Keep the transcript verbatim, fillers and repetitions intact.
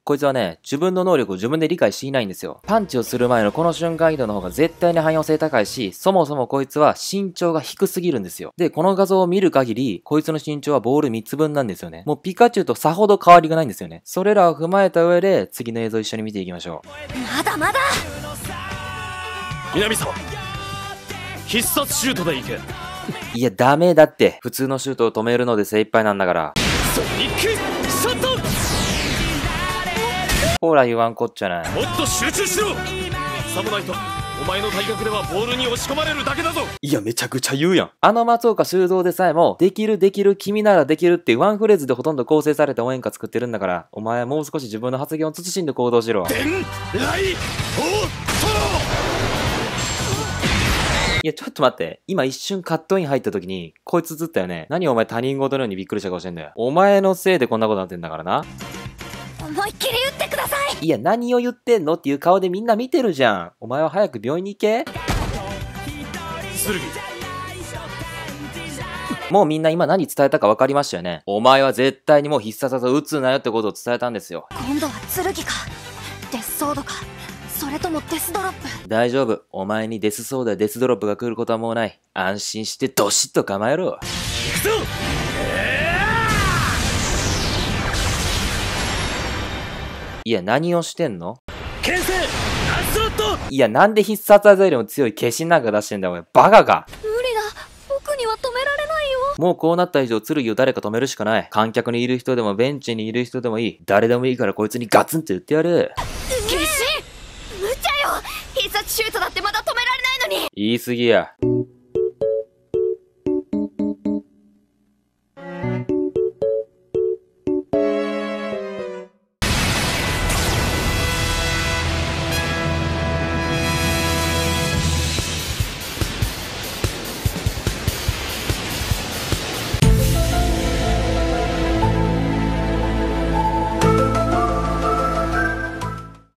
こいつはね、自分の能力を自分で理解していないんですよ。パンチをする前のこの瞬間移動の方が絶対に汎用性高いし、そもそもこいつは身長が低すぎるんですよ。で、この画像を見る限り、こいつの身長はボールみっつぶんなんですよね。もうピカチュウとさほど変わりがないんですよね。それらを踏まえた上で、次の映像一緒に見ていきましょう。 まだまだ。 南様、必殺シュートでいけ。 いや、ダメだって。普通のシュートを止めるので精一杯なんだから。 ソニックショット。 ほら言わんこっちゃない。 もっと集中しろ。さもないとお前の体格ではボールに押し込まれるだけだぞ。 いや、めちゃくちゃ言うやん。あの松岡修造でさえも、できるできる君ならできるっていうワンフレーズでほとんど構成された応援歌作ってるんだから、お前はもう少し自分の発言を慎んで行動しろ。 電雷砲トロ。 いや、ちょっと待って。今一瞬カットイン入った時に、こいつずったよね。何お前他人事のようにびっくりした顔してんだよ。お前のせいでこんなことになってんだからな。 思いっきり言ってください。 いや、何を言ってんのっていう顔でみんな見てるじゃん。お前は早く病院に行け。 剣。 もうみんな今何伝えたか分かりましたよね。お前は絶対にもう必殺技打つなよってことを伝えたんですよ。 今度は剣かデスソードか、それともデスドロップ。 大丈夫。お前にデスソードやデスドロップが来ることはもうない。安心してドシッと構えろ。 行くぞ。 いや、何をしてんの？ 牽制アスロット。 いや、なんで必殺技よりも強い化身なんか出してんだよ、お前。バカか。 無理だ、僕には止められないよ。 もうこうなった以上、剣を誰か止めるしかない。観客にいる人でもベンチにいる人でもいい。誰でもいいからこいつにガツンって言ってやる。 化身無茶よ。必殺シュートだってまだ止められないのに。 言い過ぎや。